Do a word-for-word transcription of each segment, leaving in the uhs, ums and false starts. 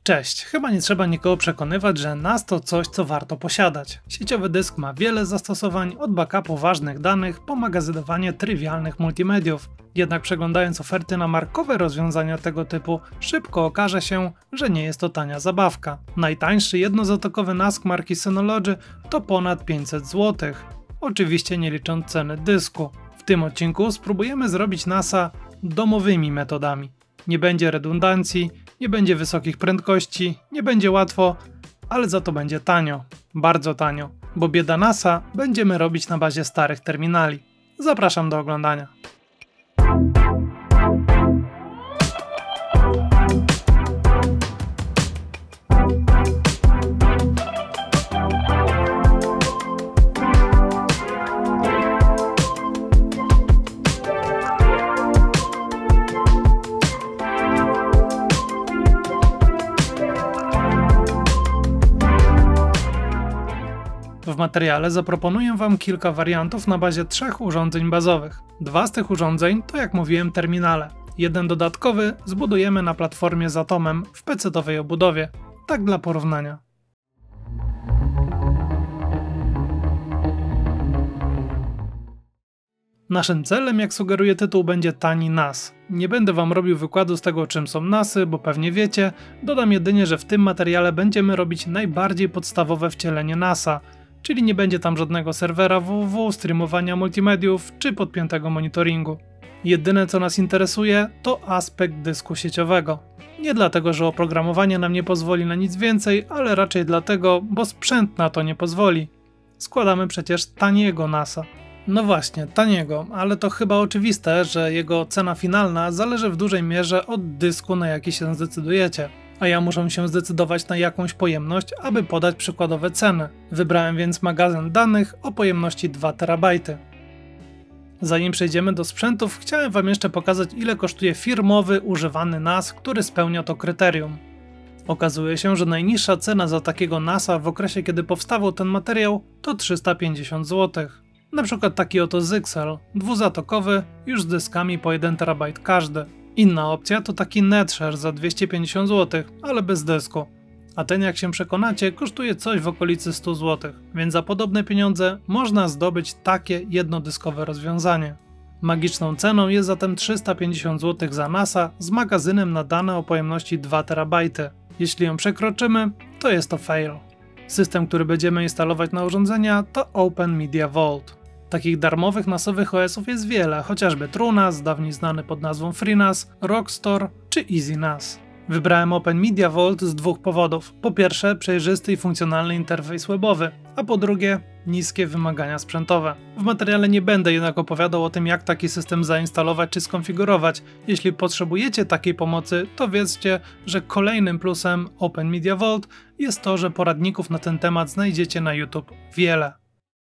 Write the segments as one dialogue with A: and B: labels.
A: Cześć, chyba nie trzeba nikogo przekonywać, że N A S to coś, co warto posiadać. Sieciowy dysk ma wiele zastosowań, od backupu ważnych danych po magazynowanie trywialnych multimediów. Jednak przeglądając oferty na markowe rozwiązania tego typu, szybko okaże się, że nie jest to tania zabawka. Najtańszy jednozatokowy N A S marki Synology to ponad pięćset złotych. Oczywiście nie licząc ceny dysku. W tym odcinku spróbujemy zrobić N A S-a domowymi metodami. Nie będzie redundancji, nie będzie wysokich prędkości, nie będzie łatwo, ale za to będzie tanio. Bardzo tanio, bo bieda N A S-a będziemy robić na bazie starych terminali. Zapraszam do oglądania. W materiale zaproponuję Wam kilka wariantów na bazie trzech urządzeń bazowych. Dwa z tych urządzeń to, jak mówiłem, terminale. Jeden dodatkowy zbudujemy na platformie z Atomem w pecetowej obudowie. Tak dla porównania. Naszym celem, jak sugeruje tytuł, będzie tani N A S. Nie będę Wam robił wykładu z tego, czym są N A S-y, bo pewnie wiecie. Dodam jedynie, że w tym materiale będziemy robić najbardziej podstawowe wcielenie N A S-a. Czyli nie będzie tam żadnego serwera www, streamowania multimediów czy podpiętego monitoringu. Jedyne, co nas interesuje, to aspekt dysku sieciowego. Nie dlatego, że oprogramowanie nam nie pozwoli na nic więcej, ale raczej dlatego, bo sprzęt na to nie pozwoli. Składamy przecież taniego N A S-a. No właśnie, taniego, ale to chyba oczywiste, że jego cena finalna zależy w dużej mierze od dysku, na jaki się zdecydujecie. A ja muszę się zdecydować na jakąś pojemność, aby podać przykładowe ceny. Wybrałem więc magazyn danych o pojemności dwa terabajty. Zanim przejdziemy do sprzętów, chciałem Wam jeszcze pokazać, ile kosztuje firmowy, używany N A S, który spełnia to kryterium. Okazuje się, że najniższa cena za takiego N A S-a w okresie, kiedy powstawał ten materiał, to trzysta pięćdziesiąt złotych. Na przykład taki oto Zyxel, dwuzatokowy, już z dyskami po jeden terabajt każdy. Inna opcja to taki NetShare za dwieście pięćdziesiąt złotych, ale bez dysku. A ten, jak się przekonacie, kosztuje coś w okolicy stu złotych, więc za podobne pieniądze można zdobyć takie jednodyskowe rozwiązanie. Magiczną ceną jest zatem trzysta pięćdziesiąt złotych za N A S-a z magazynem na dane o pojemności dwa terabajty. Jeśli ją przekroczymy, to jest to fail. System, który będziemy instalować na urządzenia, to Open Media Vault. Takich darmowych N A S-owych O S-ów jest wiele, chociażby TrueNAS, dawniej znany pod nazwą FreeNAS, Rockstor czy EasyNAS. Wybrałem Open Media Vault z dwóch powodów. Po pierwsze, przejrzysty i funkcjonalny interfejs webowy, a po drugie, niskie wymagania sprzętowe. W materiale nie będę jednak opowiadał o tym, jak taki system zainstalować czy skonfigurować. Jeśli potrzebujecie takiej pomocy, to wiedzcie, że kolejnym plusem Open Media Vault jest to, że poradników na ten temat znajdziecie na YouTube wiele.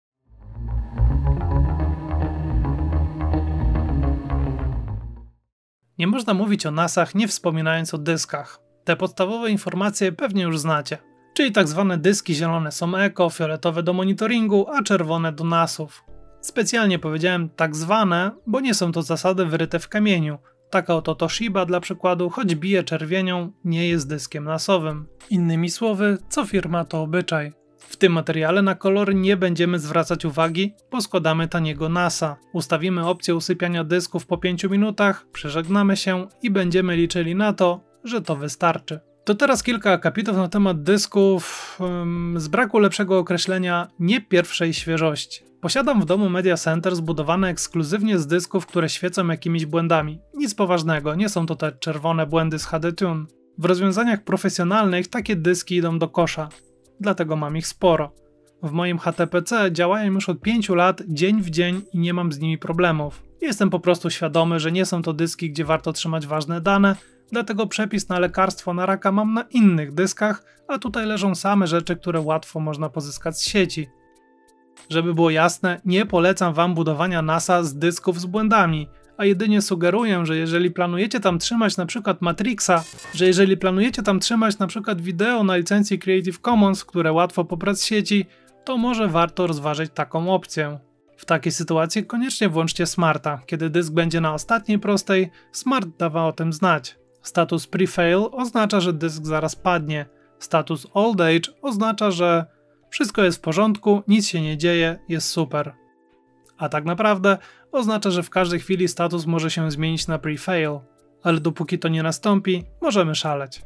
A: Nie można mówić o N A S-ach, nie wspominając o dyskach. Te podstawowe informacje pewnie już znacie. Czyli tak zwane dyski zielone są eko, fioletowe do monitoringu, a czerwone do N A S-ów. Specjalnie powiedziałem tak zwane, bo nie są to zasady wyryte w kamieniu. Taka oto Toshiba dla przykładu, choć bije czerwienią, nie jest dyskiem N A S-owym. Innymi słowy, co firma to obyczaj. W tym materiale na kolory nie będziemy zwracać uwagi, bo składamy taniego N A S-a. Ustawimy opcję usypiania dysków po pięciu minutach, przeżegnamy się i będziemy liczyli na to, że to wystarczy. To teraz kilka akapitów na temat dysków um, z braku lepszego określenia nie pierwszej świeżości. Posiadam w domu Media Center zbudowane ekskluzywnie z dysków, które świecą jakimiś błędami. Nic poważnego, nie są to te czerwone błędy z H D Tune. W rozwiązaniach profesjonalnych takie dyski idą do kosza. Dlatego mam ich sporo. W moim H T P C działają już od pięciu lat dzień w dzień i nie mam z nimi problemów. Jestem po prostu świadomy, że nie są to dyski, gdzie warto trzymać ważne dane, dlatego przepis na lekarstwo na raka mam na innych dyskach, a tutaj leżą same rzeczy, które łatwo można pozyskać z sieci. Żeby było jasne, nie polecam Wam budowania N A S-a z dysków z błędami, a jedynie sugeruję, że jeżeli planujecie tam trzymać na przykład Matrixa, że jeżeli planujecie tam trzymać na przykład wideo na licencji Creative Commons, które łatwo pobrać z sieci, to może warto rozważyć taką opcję. W takiej sytuacji koniecznie włączcie Smarta. Kiedy dysk będzie na ostatniej prostej, Smart dawa o tym znać. Status Pre-Fail oznacza, że dysk zaraz padnie. Status Old Age oznacza, że wszystko jest w porządku, nic się nie dzieje, jest super. A tak naprawdę oznacza, że w każdej chwili status może się zmienić na Pre-Fail. Ale dopóki to nie nastąpi, możemy szaleć.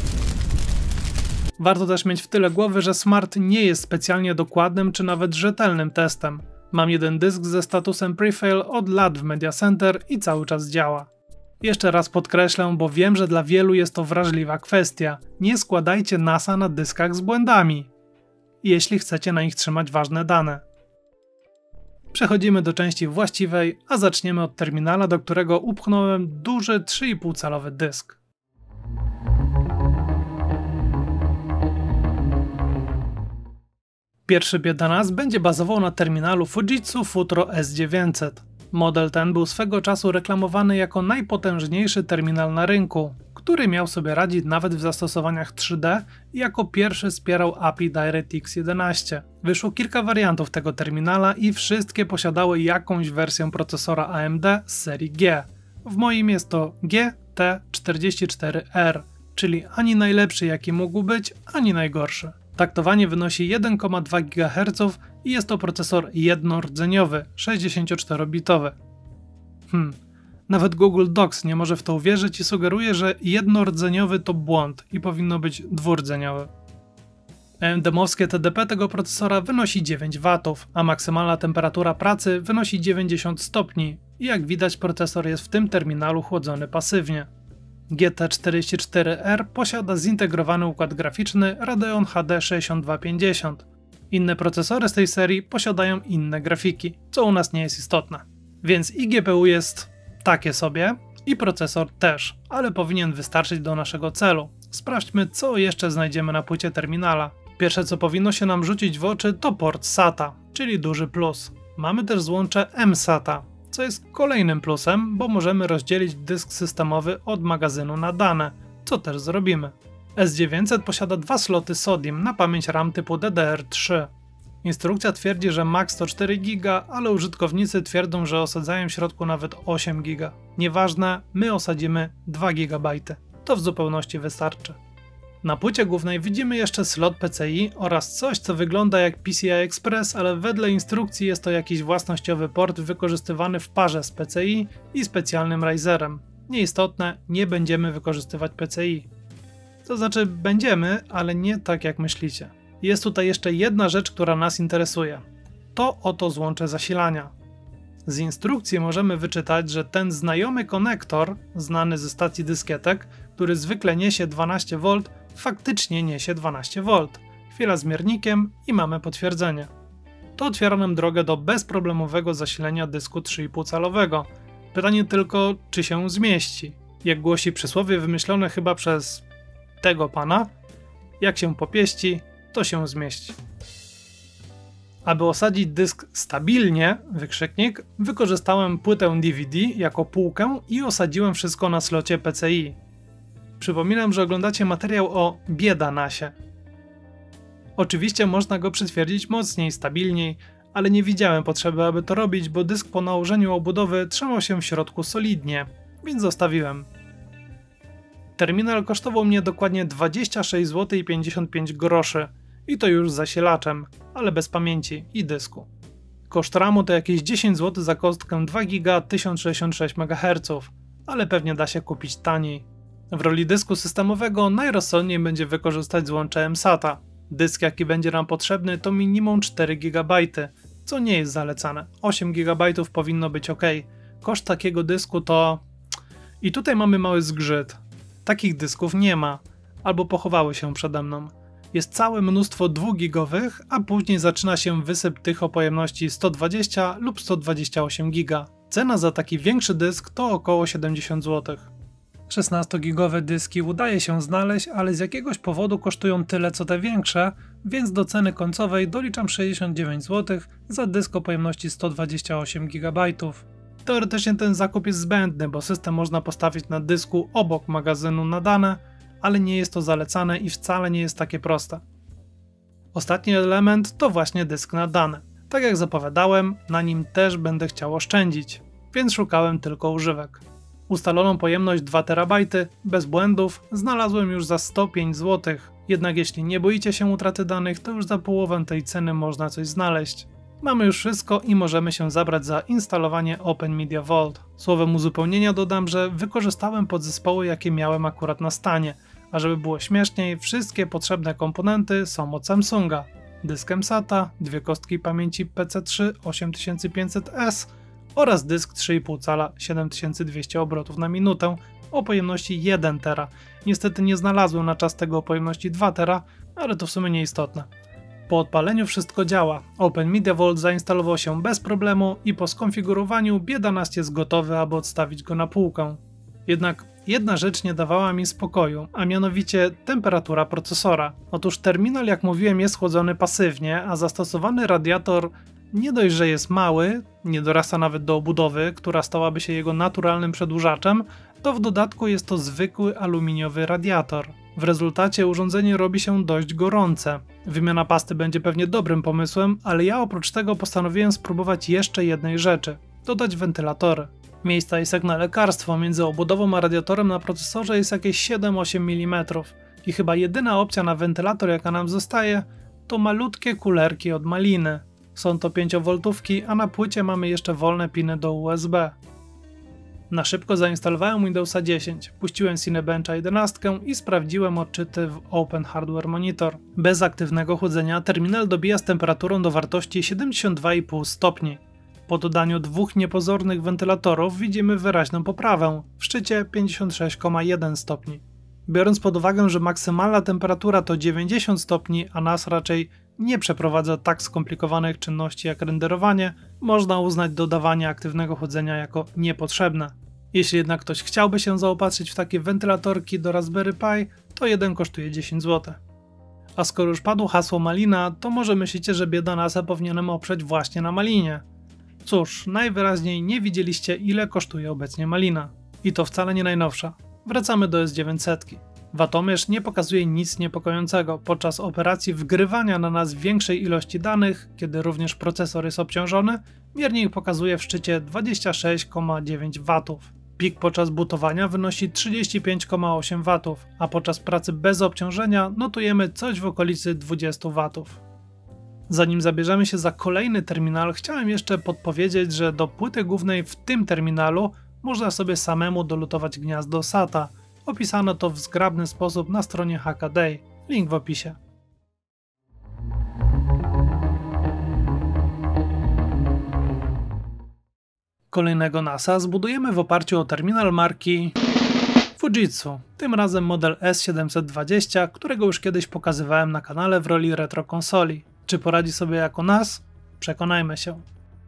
A: Warto też mieć w tyle głowy, że Smart nie jest specjalnie dokładnym czy nawet rzetelnym testem. Mam jeden dysk ze statusem Pre-Fail od lat w Media Center i cały czas działa. Jeszcze raz podkreślę, bo wiem, że dla wielu jest to wrażliwa kwestia. Nie składajcie NASA na dyskach z błędami, jeśli chcecie na nich trzymać ważne dane. Przechodzimy do części właściwej, a zaczniemy od terminala, do którego upchnąłem duży trzy i pół calowy dysk. Pierwszy biedanas będzie bazował na terminalu Fujitsu Futro S dziewięćset. Model ten był swego czasu reklamowany jako najpotężniejszy terminal na rynku, który miał sobie radzić nawet w zastosowaniach trzy D i jako pierwszy wspierał A P I DirectX jedenaście. Wyszło kilka wariantów tego terminala i wszystkie posiadały jakąś wersję procesora A M D z serii G. W moim jest to G T czterdzieści cztery R, czyli ani najlepszy jaki mógł być, ani najgorszy. Taktowanie wynosi jeden przecinek dwa gigaherca i jest to procesor jednordzeniowy, sześćdziesięcioczterobitowy. Hmm, nawet Google Docs nie może w to uwierzyć i sugeruje, że jednordzeniowy to błąd i powinno być dwurdzeniowy. A M D-owskie T D P tego procesora wynosi dziewięć watów, a maksymalna temperatura pracy wynosi dziewięćdziesiąt stopni i jak widać procesor jest w tym terminalu chłodzony pasywnie. G T czterdzieści cztery R posiada zintegrowany układ graficzny Radeon H D sześćdziesiąt dwa pięćdziesiąt. Inne procesory z tej serii posiadają inne grafiki, co u nas nie jest istotne. Więc i G P U jest takie sobie, i procesor też, ale powinien wystarczyć do naszego celu. Sprawdźmy, co jeszcze znajdziemy na płycie terminala. Pierwsze, co powinno się nam rzucić w oczy, to port SATA, czyli duży plus. Mamy też złącze M SATA, co jest kolejnym plusem, bo możemy rozdzielić dysk systemowy od magazynu na dane, co też zrobimy. S dziewięćset posiada dwa sloty SODIMM na pamięć RAM typu D D R trzy. Instrukcja twierdzi, że max to cztery giga, ale użytkownicy twierdzą, że osadzają w środku nawet osiem giga. Nieważne, my osadzimy dwa gigabajty. To w zupełności wystarczy. Na płycie głównej widzimy jeszcze slot P C I oraz coś, co wygląda jak P C I Express, ale wedle instrukcji jest to jakiś własnościowy port wykorzystywany w parze z P C I i specjalnym Riserem. Nieistotne, nie będziemy wykorzystywać P C I. To znaczy będziemy, ale nie tak jak myślicie. Jest tutaj jeszcze jedna rzecz, która nas interesuje. To oto złącze zasilania. Z instrukcji możemy wyczytać, że ten znajomy konektor, znany ze stacji dyskietek, który zwykle niesie dwanaście wolt, faktycznie niesie dwanaście wolt. Chwila z miernikiem i mamy potwierdzenie. To otwiera nam drogę do bezproblemowego zasilenia dysku trzy i pół calowego. Pytanie tylko, czy się zmieści. Jak głosi przysłowie wymyślone chyba przez tego pana, jak się popieści, to się zmieści. Aby osadzić dysk stabilnie, wykrzyknik, wykorzystałem płytę D V D jako półkę i osadziłem wszystko na slocie P C I. Przypominam, że oglądacie materiał o biedanasie. Oczywiście można go przytwierdzić mocniej, stabilniej, ale nie widziałem potrzeby, aby to robić, bo dysk po nałożeniu obudowy trzymał się w środku solidnie, więc zostawiłem. Terminal kosztował mnie dokładnie dwadzieścia sześć złotych pięćdziesiąt pięć groszy i to już z zasilaczem, ale bez pamięci i dysku. Koszt ramu to jakieś dziesięć złotych za kostkę dwa giga tysiąc sześćdziesiąt sześć megaherców, ale pewnie da się kupić taniej. W roli dysku systemowego najrozsądniej będzie wykorzystać złącze M SATA. Dysk jaki będzie nam potrzebny to minimum cztery gigabajty, co nie jest zalecane. osiem gigabajtów powinno być ok. Koszt takiego dysku to... I tutaj mamy mały zgrzyt. Takich dysków nie ma, albo pochowały się przede mną. Jest całe mnóstwo dwugigowych, a później zaczyna się wysyp tych o pojemności sto dwadzieścia lub sto dwadzieścia osiem giga. Cena za taki większy dysk to około siedemdziesiąt złotych. szesnastogigowe dyski udaje się znaleźć, ale z jakiegoś powodu kosztują tyle co te większe, więc do ceny końcowej doliczam sześćdziesiąt dziewięć złotych za dysk o pojemności sto dwadzieścia osiem gigabajtów. Teoretycznie ten zakup jest zbędny, bo system można postawić na dysku obok magazynu na dane, ale nie jest to zalecane i wcale nie jest takie proste. Ostatni element to właśnie dysk na dane. Tak jak zapowiadałem, na nim też będę chciał oszczędzić, więc szukałem tylko używek. Ustaloną pojemność dwa terabajty, bez błędów, znalazłem już za sto pięć złotych. Jednak jeśli nie boicie się utraty danych, to już za połowę tej ceny można coś znaleźć. Mamy już wszystko i możemy się zabrać za instalowanie Open Media Vault. Słowem uzupełnienia dodam, że wykorzystałem podzespoły, jakie miałem akurat na stanie, a żeby było śmieszniej, wszystkie potrzebne komponenty są od Samsunga. Dysk SATA, dwie kostki pamięci P C trzy osiem tysięcy pięćset S oraz dysk trzy i pół cala siedem tysięcy dwieście obrotów na minutę o pojemności jeden tera. Niestety nie znalazłem na czas tego o pojemności dwa tera, ale to w sumie nieistotne. Po odpaleniu wszystko działa. Open Media Vault zainstalował się bez problemu i po skonfigurowaniu B jedenaście jest gotowy, aby odstawić go na półkę. Jednak jedna rzecz nie dawała mi spokoju, a mianowicie temperatura procesora. Otóż terminal, jak mówiłem, jest chłodzony pasywnie, a zastosowany radiator nie dość, że jest mały, nie dorasta nawet do obudowy, która stałaby się jego naturalnym przedłużaczem, to w dodatku jest to zwykły aluminiowy radiator. W rezultacie urządzenie robi się dość gorące. Wymiana pasty będzie pewnie dobrym pomysłem, ale ja oprócz tego postanowiłem spróbować jeszcze jednej rzeczy – dodać wentylatory. Miejsca jest jak na lekarstwo, między obudową a radiatorem na procesorze jest jakieś siedem osiem milimetrów i chyba jedyna opcja na wentylator, jaka nam zostaje, to malutkie kulerki od Maliny. Są to pięciowoltówki, a na płycie mamy jeszcze wolne piny do U S B. Na szybko zainstalowałem Windowsa dziesięć, puściłem Cinebencha jedenaście i sprawdziłem odczyty w Open Hardware Monitor. Bez aktywnego chłodzenia terminal dobija z temperaturą do wartości siedemdziesiąt dwa i pół stopni. Po dodaniu dwóch niepozornych wentylatorów widzimy wyraźną poprawę, w szczycie pięćdziesiąt sześć przecinek jeden stopni. Biorąc pod uwagę, że maksymalna temperatura to dziewięćdziesiąt stopni, a nas raczej nie przeprowadza tak skomplikowanych czynności jak renderowanie, można uznać dodawanie aktywnego chłodzenia jako niepotrzebne. Jeśli jednak ktoś chciałby się zaopatrzyć w takie wentylatorki do Raspberry Pi, to jeden kosztuje dziesięć złotych. A skoro już padło hasło Malina, to może myślicie, że bieda NASA powinienem oprzeć właśnie na Malinie. Cóż, najwyraźniej nie widzieliście, ile kosztuje obecnie Malina. I to wcale nie najnowsza. Wracamy do S dziewięćset. Watomierz nie pokazuje nic niepokojącego podczas operacji wgrywania na nas większej ilości danych, kiedy również procesor jest obciążony, miernik pokazuje w szczycie dwadzieścia sześć przecinek dziewięć watów. Pik podczas bootowania wynosi trzydzieści pięć przecinek osiem watów, a podczas pracy bez obciążenia notujemy coś w okolicy dwadzieścia watów. Zanim zabierzemy się za kolejny terminal, chciałem jeszcze podpowiedzieć, że do płyty głównej w tym terminalu można sobie samemu dolutować gniazdo SATA. Opisano to w zgrabny sposób na stronie Hackaday. Link w opisie. Kolejnego NASA zbudujemy w oparciu o terminal marki Fujitsu, tym razem model S siedemset dwadzieścia, którego już kiedyś pokazywałem na kanale w roli retro konsoli. Czy poradzi sobie jako N A S? Przekonajmy się.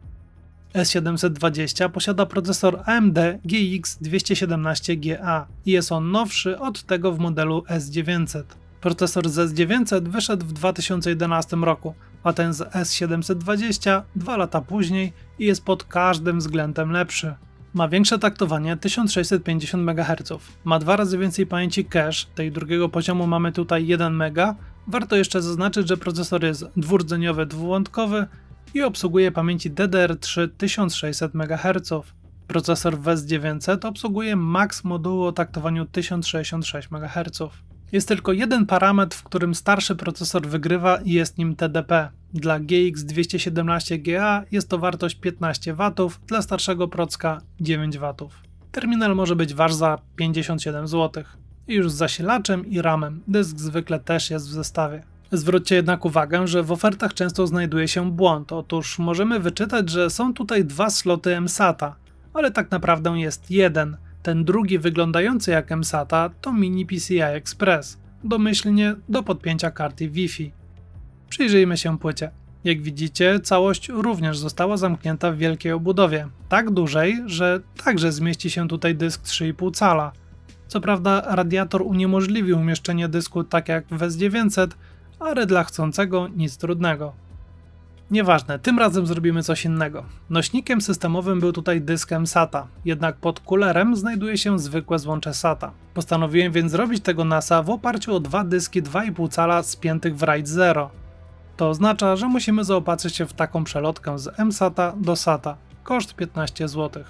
A: S siedemset dwadzieścia posiada procesor A M D G X dwieście siedemnaście G A i jest on nowszy od tego w modelu S dziewięćset. Procesor z S dziewięćset wyszedł w dwa tysiące jedenastym roku, a ten z S siedemset dwadzieścia dwa lata później i jest pod każdym względem lepszy. Ma większe taktowanie tysiąc sześćset pięćdziesiąt megaherców, ma dwa razy więcej pamięci cache, tej drugiego poziomu mamy tutaj jeden mega. Warto jeszcze zaznaczyć, że procesor jest dwurdzeniowy, dwuwątkowy i obsługuje pamięci D D R trzy tysiąc sześćset megaherców. Procesor w S dziewięćset obsługuje max modułu o taktowaniu tysiąc sześćdziesiąt sześć megaherców. Jest tylko jeden parametr, w którym starszy procesor wygrywa i jest nim T D P. Dla G X dwieście siedemnaście G A jest to wartość piętnaście watów, dla starszego procka dziewięć watów. Terminal może być wasz za pięćdziesiąt siedem złotych. I już z zasilaczem i ramem. Dysk zwykle też jest w zestawie. Zwróćcie jednak uwagę, że w ofertach często znajduje się błąd. Otóż możemy wyczytać, że są tutaj dwa sloty M SATA, ale tak naprawdę jest jeden. Ten drugi wyglądający jak M SATA to mini P C I Express, domyślnie do podpięcia karty Wi-Fi. Przyjrzyjmy się płycie. Jak widzicie, całość również została zamknięta w wielkiej obudowie, tak dużej, że także zmieści się tutaj dysk trzy i pół cala. Co prawda radiator uniemożliwił umieszczenie dysku tak jak w S dziewięćset, ale dla chcącego nic trudnego. Nieważne, tym razem zrobimy coś innego. Nośnikiem systemowym był tutaj dysk M SATA, jednak pod kulerem znajduje się zwykłe złącze SATA. Postanowiłem więc zrobić tego NASA w oparciu o dwa dyski dwa i pół cala spiętych w RAID zero. To oznacza, że musimy zaopatrzyć się w taką przelotkę z M SATA do SATA. Koszt piętnaście złotych.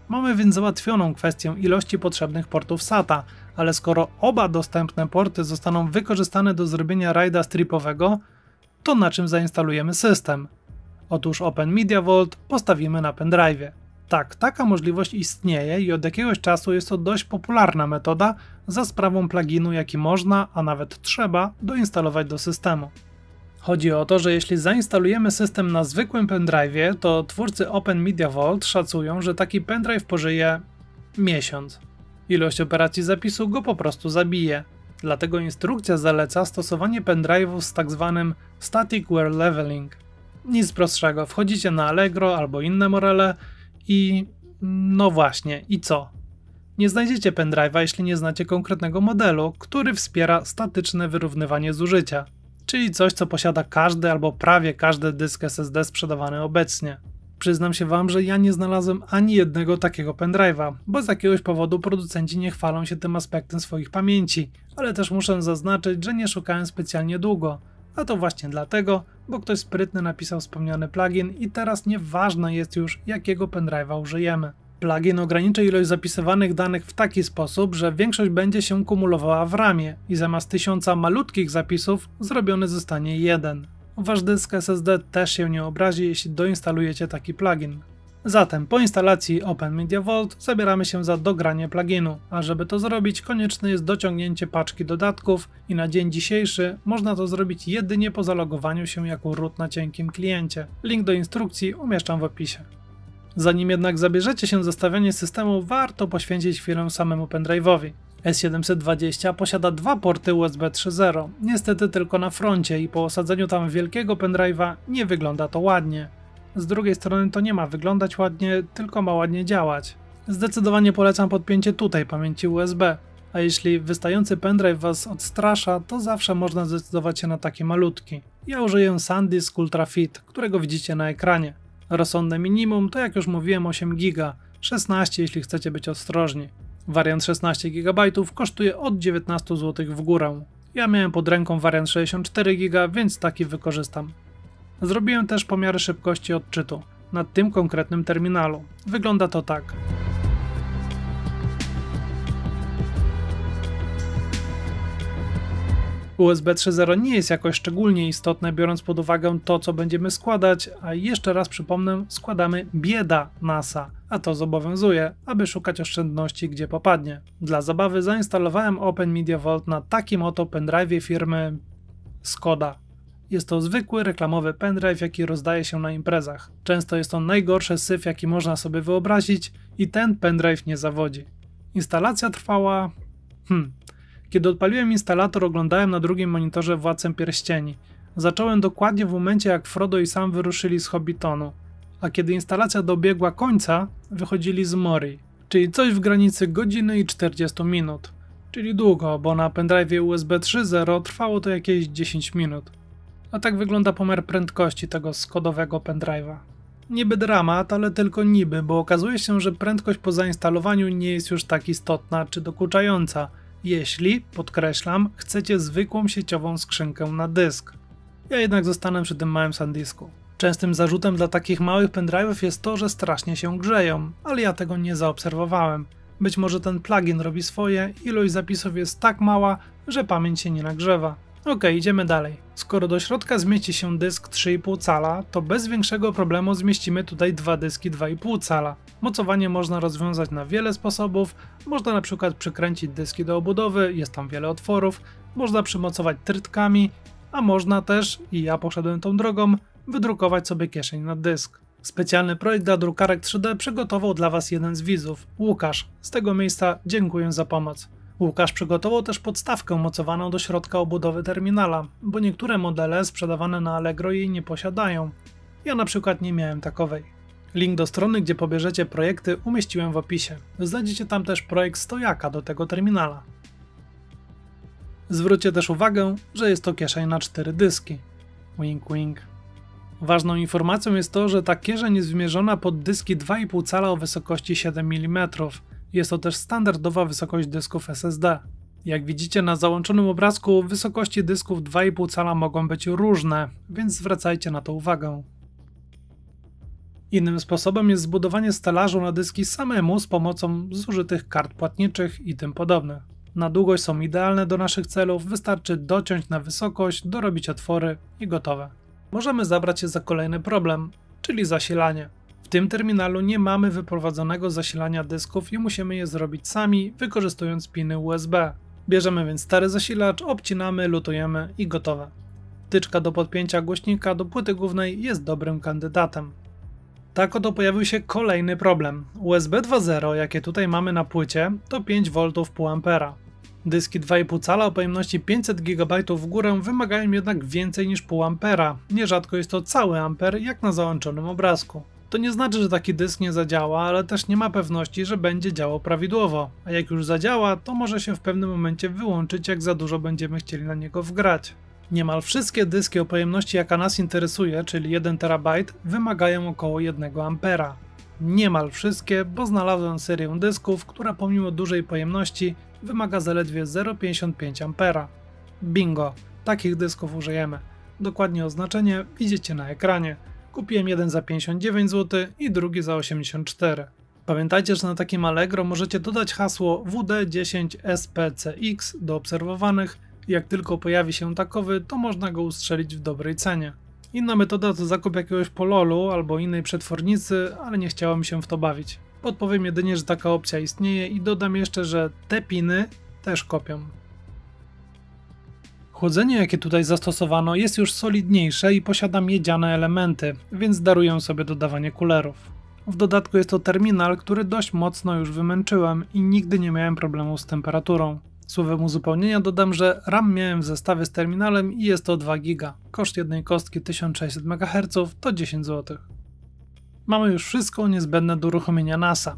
A: Mamy więc załatwioną kwestię ilości potrzebnych portów SATA, ale skoro oba dostępne porty zostaną wykorzystane do zrobienia rajda stripowego, to na czym zainstalujemy system? Otóż Open Media Vault postawimy na pendrive'ie. Tak, taka możliwość istnieje i od jakiegoś czasu jest to dość popularna metoda za sprawą pluginu, jaki można, a nawet trzeba, doinstalować do systemu. Chodzi o to, że jeśli zainstalujemy system na zwykłym pendrive'ie, to twórcy Open Media Vault szacują, że taki pendrive pożyje miesiąc. Ilość operacji zapisu go po prostu zabije. Dlatego instrukcja zaleca stosowanie pendrive'ów z tak zwanym Static Wear Leveling. Nic prostszego, wchodzicie na Allegro albo inne morele i no właśnie, i co? Nie znajdziecie pendrive'a, jeśli nie znacie konkretnego modelu, który wspiera statyczne wyrównywanie zużycia, czyli coś, co posiada każdy albo prawie każdy dysk S S D sprzedawany obecnie. Przyznam się wam, że ja nie znalazłem ani jednego takiego pendrive'a, bo z jakiegoś powodu producenci nie chwalą się tym aspektem swoich pamięci, ale też muszę zaznaczyć, że nie szukałem specjalnie długo. A to właśnie dlatego, bo ktoś sprytny napisał wspomniany plugin i teraz nieważne jest już, jakiego pendrive'a użyjemy. Plugin ograniczy ilość zapisywanych danych w taki sposób, że większość będzie się kumulowała w ramie i zamiast tysiąca malutkich zapisów zrobiony zostanie jeden. Wasz dysk S S D też się nie obrazi, jeśli doinstalujecie taki plugin. Zatem po instalacji Open Media Vault zabieramy się za dogranie pluginu, a żeby to zrobić, konieczne jest dociągnięcie paczki dodatków i na dzień dzisiejszy można to zrobić jedynie po zalogowaniu się jako root na cienkim kliencie. Link do instrukcji umieszczam w opisie. Zanim jednak zabierzecie się za stawianie systemu, warto poświęcić chwilę samemu pendrive'owi. S siedemset dwadzieścia posiada dwa porty U S B trzy zero, niestety tylko na froncie i po osadzeniu tam wielkiego pendrive'a nie wygląda to ładnie. Z drugiej strony to nie ma wyglądać ładnie, tylko ma ładnie działać. Zdecydowanie polecam podpięcie tutaj pamięci U S B, a jeśli wystający pendrive was odstrasza, to zawsze można zdecydować się na taki malutki. Ja użyję SanDisk Ultra Fit, którego widzicie na ekranie. Rozsądne minimum to, jak już mówiłem, osiem giga, szesnaście jeśli chcecie być ostrożni. Wariant szesnaście gigabajtów kosztuje od dziewiętnaście złotych w górę. Ja miałem pod ręką wariant sześćdziesiąt cztery giga, więc taki wykorzystam. Zrobiłem też pomiary szybkości odczytu na tym konkretnym terminalu. Wygląda to tak. U S B trzy zero nie jest jakoś szczególnie istotne, biorąc pod uwagę to, co będziemy składać, a jeszcze raz przypomnę, składamy bieda NASA, a to zobowiązuje, aby szukać oszczędności gdzie popadnie. Dla zabawy zainstalowałem Open Media Vault na takim oto pendrive'ie firmy Skoda. Jest to zwykły reklamowy pendrive, jaki rozdaje się na imprezach. Często jest to najgorszy syf, jaki można sobie wyobrazić i ten pendrive nie zawodzi. Instalacja trwała... Hmm... Kiedy odpaliłem instalator, oglądałem na drugim monitorze Władcę Pierścieni. Zacząłem dokładnie w momencie, jak Frodo i Sam wyruszyli z Hobbitonu, a kiedy instalacja dobiegła końca, wychodzili z Morii, czyli coś w granicy godziny i czterdziestu minut. Czyli długo, bo na pendrive'ie U S B trzy zero trwało to jakieś dziesięć minut. A tak wygląda pomiar prędkości tego skodowego pendrive'a. Niby dramat, ale tylko niby, bo okazuje się, że prędkość po zainstalowaniu nie jest już tak istotna czy dokuczająca, jeśli, podkreślam, chcecie zwykłą sieciową skrzynkę na dysk. Ja jednak zostanę przy tym małym SanDisku. Częstym zarzutem dla takich małych pendrive'ów jest to, że strasznie się grzeją, ale ja tego nie zaobserwowałem. Być może ten plugin robi swoje, ilość zapisów jest tak mała, że pamięć się nie nagrzewa. Ok, idziemy dalej. Skoro do środka zmieści się dysk trzy i pół cala, to bez większego problemu zmieścimy tutaj dwa dyski dwa i pół cala. Mocowanie można rozwiązać na wiele sposobów, można na przykład przykręcić dyski do obudowy, jest tam wiele otworów, można przymocować trytkami, a można też, i ja poszedłem tą drogą, wydrukować sobie kieszeń na dysk. Specjalny projekt dla drukarek trzy D przygotował dla Was jeden z widzów, Łukasz. Z tego miejsca dziękuję za pomoc. Łukasz przygotował też podstawkę mocowaną do środka obudowy terminala, bo niektóre modele sprzedawane na Allegro jej nie posiadają. Ja na przykład nie miałem takowej. Link do strony, gdzie pobierzecie projekty, umieściłem w opisie. Znajdziecie tam też projekt stojaka do tego terminala. Zwróćcie też uwagę, że jest to kieszeń na cztery dyski. Wink wink. Ważną informacją jest to, że ta kieszeń jest wymierzona pod dyski dwa i pół cala o wysokości siedem milimetrów. Jest to też standardowa wysokość dysków S S D. Jak widzicie na załączonym obrazku, wysokości dysków dwa i pół cala mogą być różne, więc zwracajcie na to uwagę. Innym sposobem jest zbudowanie stelażu na dyski samemu z pomocą zużytych kart płatniczych i tym podobnych. Na długość są idealne do naszych celów, wystarczy dociąć na wysokość, dorobić otwory i gotowe. Możemy zabrać się za kolejny problem, czyli zasilanie. W tym terminalu nie mamy wyprowadzonego zasilania dysków i musimy je zrobić sami, wykorzystując piny U S B. Bierzemy więc stary zasilacz, obcinamy, lutujemy i gotowe. Wtyczka do podpięcia głośnika do płyty głównej jest dobrym kandydatem. Tak oto pojawił się kolejny problem. U S B dwa zero, jakie tutaj mamy na płycie, to pięć woltów pół ampera. Dyski dwa i pół cala o pojemności pięćset gigabajtów w górę wymagają jednak więcej niż pół ampera. Nierzadko jest to cały amper, jak na załączonym obrazku. To nie znaczy, że taki dysk nie zadziała, ale też nie ma pewności, że będzie działał prawidłowo. A jak już zadziała, to może się w pewnym momencie wyłączyć, jak za dużo będziemy chcieli na niego wgrać. Niemal wszystkie dyski o pojemności, jaka nas interesuje, czyli jeden terabajt, wymagają około jednego ampera. Niemal wszystkie, bo znalazłem serię dysków, która pomimo dużej pojemności wymaga zaledwie zero przecinek pięćdziesiąt pięć ampera. Bingo, takich dysków użyjemy. Dokładnie oznaczenie widzicie na ekranie. Kupiłem jeden za pięćdziesiąt dziewięć złotych i drugi za osiemdziesiąt cztery. Pamiętajcie, że na takim Allegro możecie dodać hasło W D dziesięć S P C X do obserwowanych. Jak tylko pojawi się takowy, to można go ustrzelić w dobrej cenie. Inna metoda to zakup jakiegoś Pololu albo innej przetwornicy, ale nie chciało mi się w to bawić. Podpowiem jedynie, że taka opcja istnieje i dodam jeszcze, że te piny też kopią. Chłodzenie, jakie tutaj zastosowano, jest już solidniejsze i posiada miedziane elementy, więc daruję sobie dodawanie kulerów. W dodatku jest to terminal, który dość mocno już wymęczyłem i nigdy nie miałem problemu z temperaturą. Słowem uzupełnienia dodam, że RAM miałem w zestawie z terminalem i jest to dwa giga. Koszt jednej kostki tysiąc sześćset megaherców to dziesięć złotych. Mamy już wszystko niezbędne do uruchomienia nasa.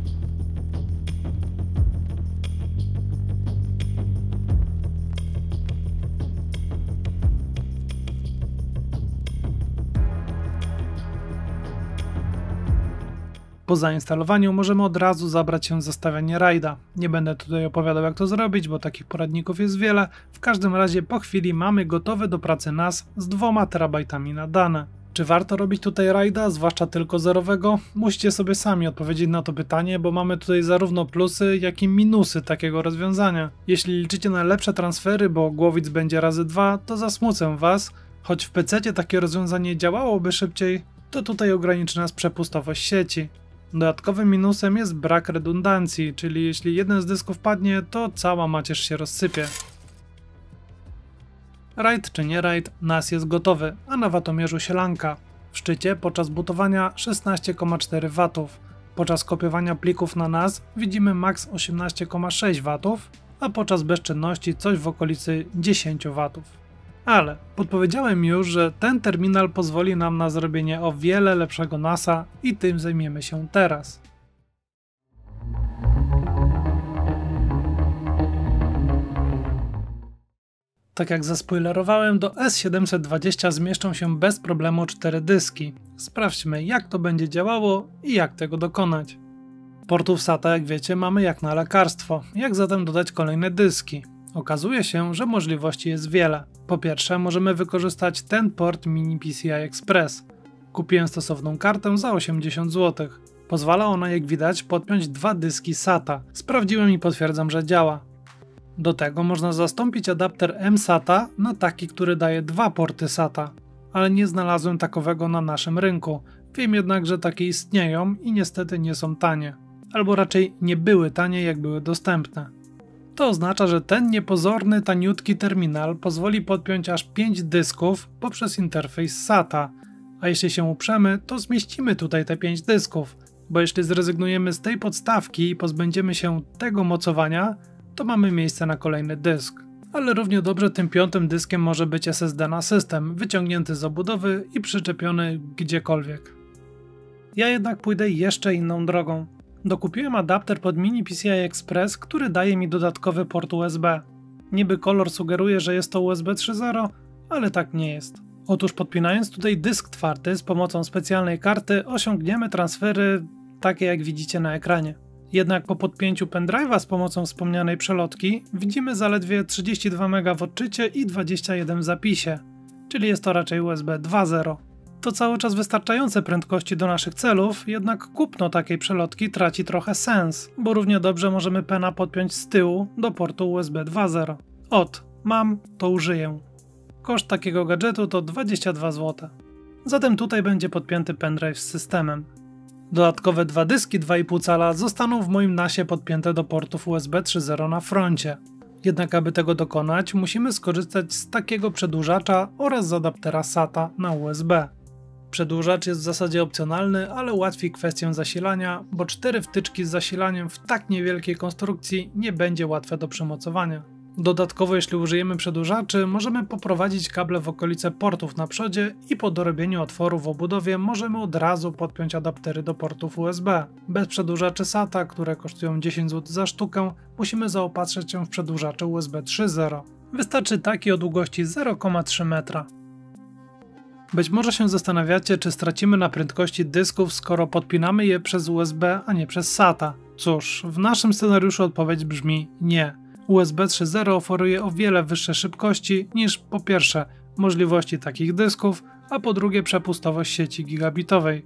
A: Po zainstalowaniu możemy od razu zabrać się za stawianie rajda. Nie będę tutaj opowiadał, jak to zrobić, bo takich poradników jest wiele. W każdym razie po chwili mamy gotowy do pracy N A S z dwoma terabajtami na dane. Czy warto robić tutaj rajda, zwłaszcza tylko zerowego? Musicie sobie sami odpowiedzieć na to pytanie, bo mamy tutaj zarówno plusy, jak i minusy takiego rozwiązania. Jeśli liczycie na lepsze transfery, bo głowic będzie razy dwa, to zasmucę was. Choć w pececie takie rozwiązanie działałoby szybciej, to tutaj ograniczy nas przepustowość sieci. Dodatkowym minusem jest brak redundancji, czyli jeśli jeden z dysków padnie, to cała macierz się rozsypie. RAID czy nie RAID, N A S jest gotowy, a na watomierzu sielanka. W szczycie podczas bootowania szesnaście przecinek cztery watów. Podczas kopiowania plików na N A S widzimy max osiemnaście przecinek sześć watów, a podczas bezczynności coś w okolicy dziesięć watów. Ale podpowiedziałem już, że ten terminal pozwoli nam na zrobienie o wiele lepszego nasa i tym zajmiemy się teraz. Tak jak zaspoilerowałem, do S siedemset dwadzieścia zmieszczą się bez problemu cztery dyski. Sprawdźmy, jak to będzie działało i jak tego dokonać. Portów SATA, jak wiecie, mamy jak na lekarstwo. Jak zatem dodać kolejne dyski? Okazuje się, że możliwości jest wiele. Po pierwsze, możemy wykorzystać ten port Mini P C I Express. Kupiłem stosowną kartę za osiemdziesiąt złotych. Pozwala ona, jak widać, podpiąć dwa dyski SATA. Sprawdziłem i potwierdzam, że działa. Do tego można zastąpić adapter M SATA na taki, który daje dwa porty SATA. Ale nie znalazłem takowego na naszym rynku. Wiem jednak, że takie istnieją i niestety nie są tanie. Albo raczej nie były tanie, jak były dostępne. To oznacza, że ten niepozorny, taniutki terminal pozwoli podpiąć aż pięć dysków poprzez interfejs SATA. A jeśli się uprzemy, to zmieścimy tutaj te pięć dysków, bo jeśli zrezygnujemy z tej podstawki i pozbędziemy się tego mocowania, to mamy miejsce na kolejny dysk. Ale równie dobrze tym piątym dyskiem może być S S D na system, wyciągnięty z obudowy i przyczepiony gdziekolwiek. Ja jednak pójdę jeszcze inną drogą. Dokupiłem adapter pod Mini P C I Express, który daje mi dodatkowy port U S B. Niby kolor sugeruje, że jest to U S B trzy zero, ale tak nie jest. Otóż podpinając tutaj dysk twardy z pomocą specjalnej karty osiągniemy transfery takie, jak widzicie na ekranie. Jednak po podpięciu pendrive'a z pomocą wspomnianej przelotki widzimy zaledwie trzydzieści dwa mega w odczycie i dwadzieścia jeden w zapisie, czyli jest to raczej U S B dwa zero. To cały czas wystarczające prędkości do naszych celów, jednak kupno takiej przelotki traci trochę sens, bo równie dobrze możemy pena podpiąć z tyłu do portu U S B dwa zero. Ot, mam, to użyję. Koszt takiego gadżetu to dwadzieścia dwa złote. Zatem tutaj będzie podpięty pendrive z systemem. Dodatkowe dwa dyski dwa i pół cala zostaną w moim nasie podpięte do portów U S B trzy zero na froncie. Jednak aby tego dokonać, musimy skorzystać z takiego przedłużacza oraz z adaptera SATA na U S B. Przedłużacz jest w zasadzie opcjonalny, ale ułatwi kwestię zasilania, bo cztery wtyczki z zasilaniem w tak niewielkiej konstrukcji nie będzie łatwe do przymocowania. Dodatkowo jeśli użyjemy przedłużaczy, możemy poprowadzić kable w okolice portów na przodzie i po dorobieniu otworu w obudowie możemy od razu podpiąć adaptery do portów U S B. Bez przedłużaczy SATA, które kosztują dziesięć złotych za sztukę, musimy zaopatrzyć się w przedłużacze U S B trzy zero. Wystarczy taki o długości zero przecinek trzy metra. Być może się zastanawiacie, czy stracimy na prędkości dysków, skoro podpinamy je przez U S B, a nie przez SATA. Cóż, w naszym scenariuszu odpowiedź brzmi nie. U S B trzy zero oferuje o wiele wyższe szybkości niż po pierwsze możliwości takich dysków, a po drugie przepustowość sieci gigabitowej.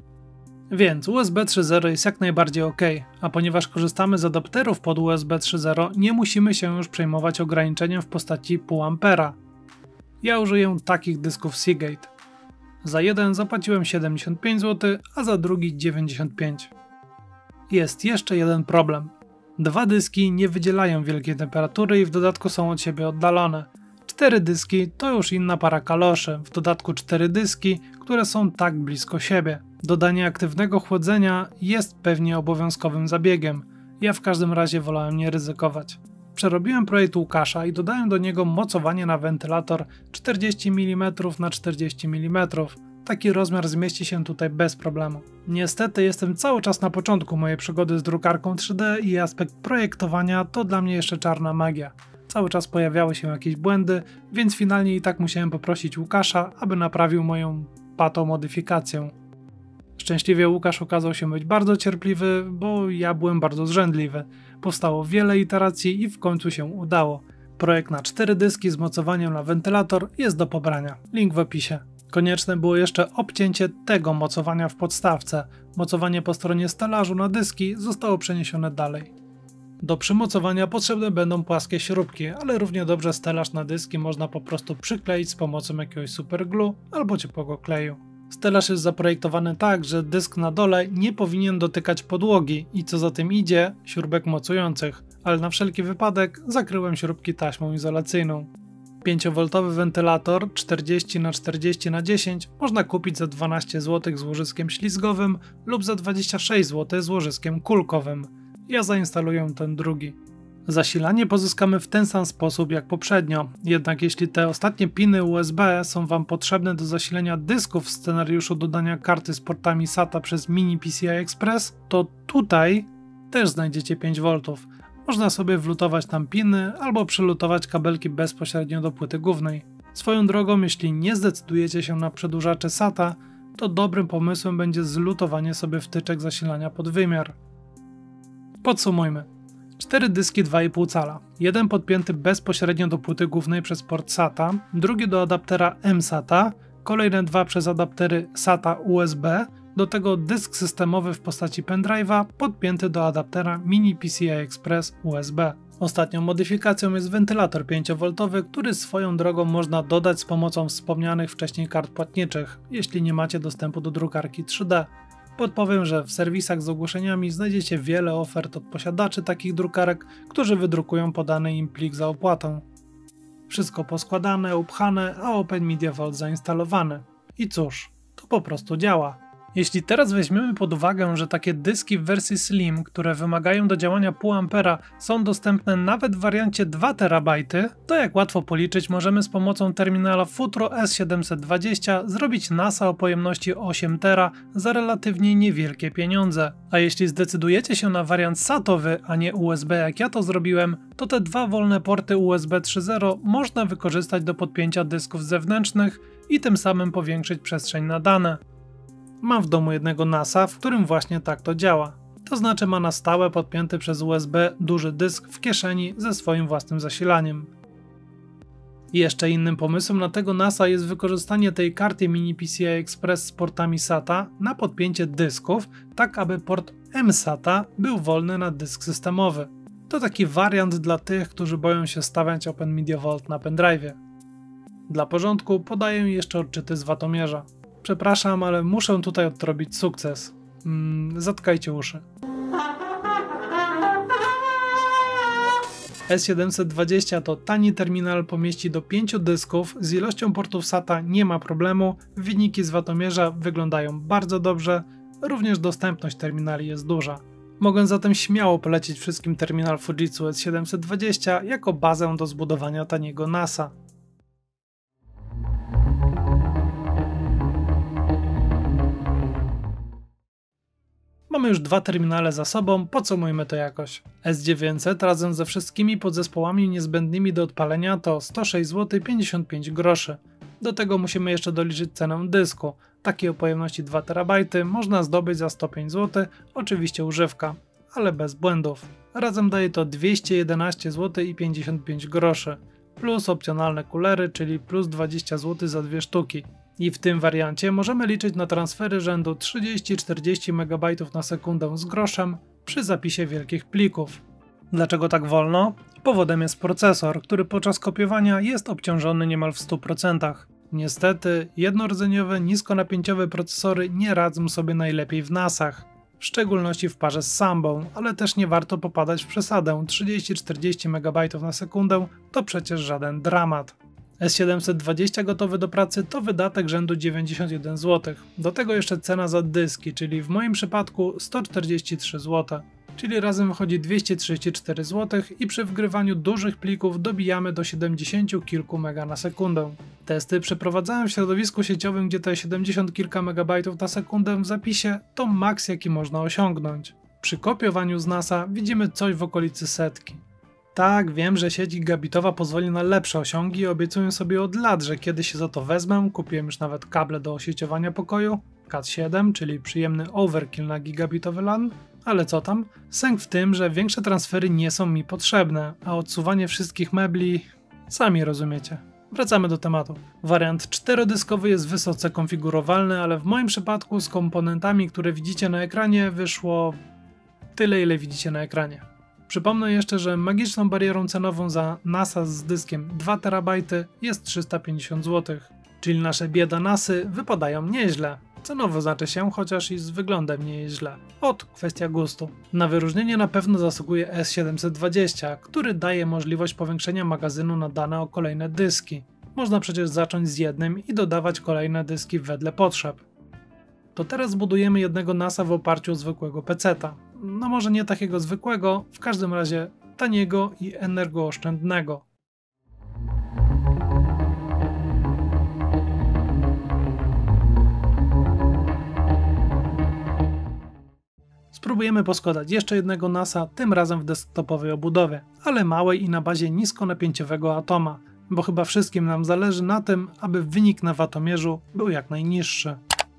A: Więc U S B trzy zero jest jak najbardziej ok, a ponieważ korzystamy z adapterów pod U S B trzy zero, nie musimy się już przejmować ograniczeniem w postaci pół ampera. Ja użyję takich dysków Seagate. Za jeden zapłaciłem siedemdziesiąt pięć złotych, a za drugi dziewięćdziesiąt pięć. Jest jeszcze jeden problem. Dwa dyski nie wydzielają wielkiej temperatury i w dodatku są od siebie oddalone. Cztery dyski to już inna para kaloszy, w dodatku cztery dyski, które są tak blisko siebie. Dodanie aktywnego chłodzenia jest pewnie obowiązkowym zabiegiem. Ja w każdym razie wolałem nie ryzykować. Przerobiłem projekt Łukasza i dodałem do niego mocowanie na wentylator czterdzieści milimetrów na czterdzieści milimetrów. Taki rozmiar zmieści się tutaj bez problemu. Niestety jestem cały czas na początku mojej przygody z drukarką trzy D i aspekt projektowania to dla mnie jeszcze czarna magia. Cały czas pojawiały się jakieś błędy, więc finalnie i tak musiałem poprosić Łukasza, aby naprawił moją patomodyfikację. Szczęśliwie Łukasz okazał się być bardzo cierpliwy, bo ja byłem bardzo zrzędliwy. Powstało wiele iteracji i w końcu się udało. Projekt na cztery dyski z mocowaniem na wentylator jest do pobrania. Link w opisie. Konieczne było jeszcze obcięcie tego mocowania w podstawce. Mocowanie po stronie stelażu na dyski zostało przeniesione dalej. Do przymocowania potrzebne będą płaskie śrubki, ale równie dobrze stelaż na dyski można po prostu przykleić z pomocą jakiegoś superglue albo ciepłego kleju. Stelaż jest zaprojektowany tak, że dysk na dole nie powinien dotykać podłogi i co za tym idzie, śrubek mocujących, ale na wszelki wypadek zakryłem śrubki taśmą izolacyjną. pięciowoltowy wentylator czterdzieści na czterdzieści na dziesięć można kupić za dwanaście złotych z łożyskiem ślizgowym lub za dwadzieścia sześć złotych z łożyskiem kulkowym. Ja zainstaluję ten drugi. Zasilanie pozyskamy w ten sam sposób jak poprzednio, jednak jeśli te ostatnie piny U S B są Wam potrzebne do zasilenia dysków w scenariuszu dodania karty z portami SATA przez Mini P C I Express, to tutaj też znajdziecie pięć woltów. Można sobie wlutować tam piny albo przylutować kabelki bezpośrednio do płyty głównej. Swoją drogą, jeśli nie zdecydujecie się na przedłużacze SATA, to dobrym pomysłem będzie zlutowanie sobie wtyczek zasilania pod wymiar. Podsumujmy. Cztery dyski dwa i pół cala. Jeden podpięty bezpośrednio do płyty głównej przez port SATA, drugi do adaptera M SATA, kolejne dwa przez adaptery SATA U S B, do tego dysk systemowy w postaci pendrive'a podpięty do adaptera Mini P C I Express U S B. Ostatnią modyfikacją jest wentylator pięciowoltowy, który swoją drogą można dodać z pomocą wspomnianych wcześniej kart płatniczych, jeśli nie macie dostępu do drukarki trzy D. Podpowiem, że w serwisach z ogłoszeniami znajdziecie wiele ofert od posiadaczy takich drukarek, którzy wydrukują podany im plik za opłatą. Wszystko poskładane, upchane, a Open Media Vault zainstalowane. I cóż, to po prostu działa. Jeśli teraz weźmiemy pod uwagę, że takie dyski w wersji Slim, które wymagają do działania pół ampera, są dostępne nawet w wariancie dwa terabajty, to jak łatwo policzyć, możemy z pomocą terminala Futro S siedemset dwadzieścia zrobić nasa o pojemności osiem tera za relatywnie niewielkie pieniądze. A jeśli zdecydujecie się na wariant satowy, a nie U S B jak ja to zrobiłem, to te dwa wolne porty U S B trzy zero można wykorzystać do podpięcia dysków zewnętrznych i tym samym powiększyć przestrzeń na dane. Mam w domu jednego nasa, w którym właśnie tak to działa. To znaczy ma na stałe podpięty przez U S B duży dysk w kieszeni ze swoim własnym zasilaniem. I jeszcze innym pomysłem na tego nasa jest wykorzystanie tej karty mini P C I Express z portami SATA na podpięcie dysków, tak aby port M SATA był wolny na dysk systemowy. To taki wariant dla tych, którzy boją się stawiać Open Media Vault na pendrive'ie. Dla porządku podaję jeszcze odczyty z watomierza. Przepraszam, ale muszę tutaj odrobić sukces. Mm, zatkajcie uszy. S siedemset dwadzieścia to tani terminal, pomieści do pięciu dysków, z ilością portów SATA nie ma problemu, wyniki z watomierza wyglądają bardzo dobrze, również dostępność terminali jest duża. Mogę zatem śmiało polecić wszystkim terminal Fujitsu S siedemset dwadzieścia jako bazę do zbudowania taniego nasa. Mamy już dwa terminale za sobą, podsumujmy to jakoś. S dziewięćset razem ze wszystkimi podzespołami niezbędnymi do odpalenia to sto sześć złotych pięćdziesiąt pięć groszy. Do tego musimy jeszcze doliczyć cenę dysku. Taki o pojemności dwa terabajty można zdobyć za sto pięć złotych, oczywiście używka, ale bez błędów. Razem daje to dwieście jedenaście złotych pięćdziesiąt pięć groszy, plus opcjonalne kulery, czyli plus dwadzieścia złotych za dwie sztuki. I w tym wariancie możemy liczyć na transfery rzędu trzydzieści czterdzieści megabajtów na sekundę z groszem przy zapisie wielkich plików. Dlaczego tak wolno? Powodem jest procesor, który podczas kopiowania jest obciążony niemal w stu procentach. Niestety, jednorodzeniowe, niskonapięciowe procesory nie radzą sobie najlepiej w nasach, w szczególności w parze z Sambą, ale też nie warto popadać w przesadę, trzydzieści czterdzieści megabajtów na sekundę to przecież żaden dramat. S siedemset dwadzieścia gotowy do pracy to wydatek rzędu dziewięćdziesiąt jeden złotych. Do tego jeszcze cena za dyski, czyli w moim przypadku sto czterdzieści trzy złote. Czyli razem wychodzi dwieście trzydzieści cztery złotych i przy wgrywaniu dużych plików dobijamy do siedemdziesięciu kilku mega na sekundę. Testy przeprowadzałem w środowisku sieciowym, gdzie te siedemdziesiąt kilka megabajtów na sekundę w zapisie to maks jaki można osiągnąć. Przy kopiowaniu z nasa widzimy coś w okolicy setki. Tak, wiem, że sieć gigabitowa pozwoli na lepsze osiągi i obiecuję sobie od lat, że kiedy się za to wezmę, kupiłem już nawet kable do osieciowania pokoju, Cat siedem, czyli przyjemny overkill na gigabitowy LAN, ale co tam? Sęk w tym, że większe transfery nie są mi potrzebne, a odsuwanie wszystkich mebli... sami rozumiecie. Wracamy do tematu. Wariant czterodyskowy jest wysoce konfigurowalny, ale w moim przypadku z komponentami, które widzicie na ekranie, wyszło tyle, ile widzicie na ekranie. Przypomnę jeszcze, że magiczną barierą cenową za nasa z dyskiem dwa terabajty jest trzysta pięćdziesiąt złotych, czyli nasze bieda nasy wypadają nieźle. Cenowo znaczy się, chociaż i z wyglądem nie jest źle. Ot, kwestia gustu. Na wyróżnienie na pewno zasługuje S siedemset dwadzieścia, który daje możliwość powiększenia magazynu na dane o kolejne dyski. Można przecież zacząć z jednym i dodawać kolejne dyski wedle potrzeb. To teraz zbudujemy jednego nasa w oparciu o zwykłego peceta. No może nie takiego zwykłego, w każdym razie taniego i energooszczędnego. Spróbujemy poskładać jeszcze jednego nasa, tym razem w desktopowej obudowie, ale małej i na bazie niskonapięciowego Atoma, bo chyba wszystkim nam zależy na tym, aby wynik na watomierzu był jak najniższy.